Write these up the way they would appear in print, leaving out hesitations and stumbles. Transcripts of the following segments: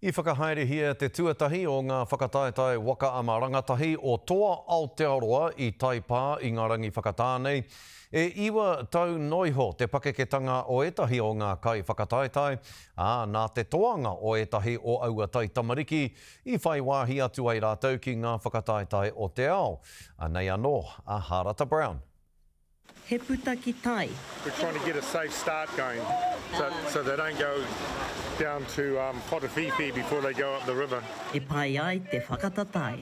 I whakahaere hia te tuatahi o ngā whakataetai Waka ama rangatahi o Toa Aotearoa i Taipa i ngā rangi whakatānei. E iwa tau noiho te pakeketanga o etahi o ngā kai whakataetai, nā te toanga o etahi o aua tai tamariki i whai wāhi atu ai rātou ki ngā whakataetai o te ao. Nei anō, a Harata Brown. He puta ki tai. We're trying to get a safe start going so they don't go down to Potafifi before they go up the river. E pai ai te whakatatai.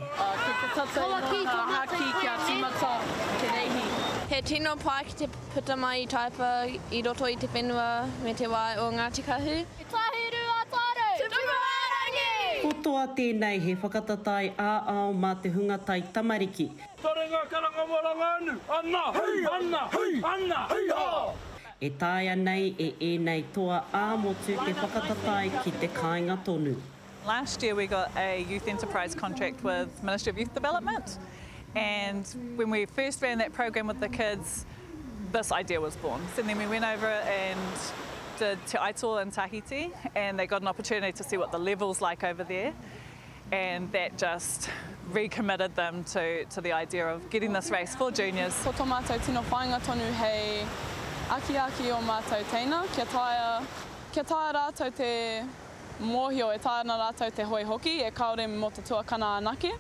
He tino pai ki te puta mai i Taipa i roto i te whenua me te wai o Ngāti Kahu. E tahirua taru! Tupuarangi! Kotoa tēnei he whakatatai ao mā te hunga tai tamariki. Taringa karanga waranga anu! Anna! Hei! Anna! Hei! Anna! Hei! Ha! E tāia nei e nei toa āmotu te whakatatai ki te kāinga tonu. Last year we got a youth enterprise contract with Ministry of Youth Development, and when we first ran that program with the kids, this idea was born. So then we went over and did Te Aito in Tahiti, and they got an opportunity to see what the level's like over there, and that just recommitted them to the idea of getting this race for juniors. Ko tō mātou tino whāinga tonu hei aki o mātou teina, kia taia rātou te mōhio, e tāna rātou te hoi hoki, e kaore mo te tuakana anake.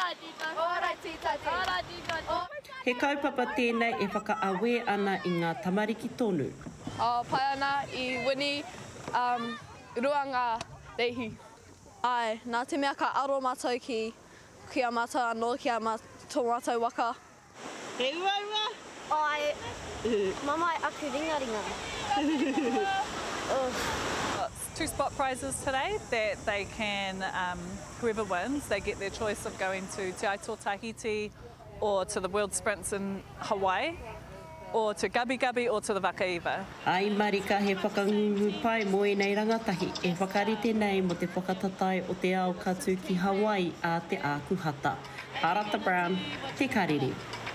He kaupapa tēnei e whakaawe ana i ngā tamariki tonu. Pai ana i wini ruanga reihi. Ai, nā te mea ka aro mātou ki a mātou anō, ki a tō mātou waka. He ua? Ai, mamai aku ringa. Two spot prizes today that they can, whoever wins, they get their choice of going to Te Aito Tahiti or to the World Sprints in Hawaii, or to Gabi Gabi or to the Waka. Ai marika he whakangungu pai mo e nei rangatahi e whakarite nei mo te whakatatai o te ao katu ki Hawaii a te ākuhata. Harata Brown, te karere.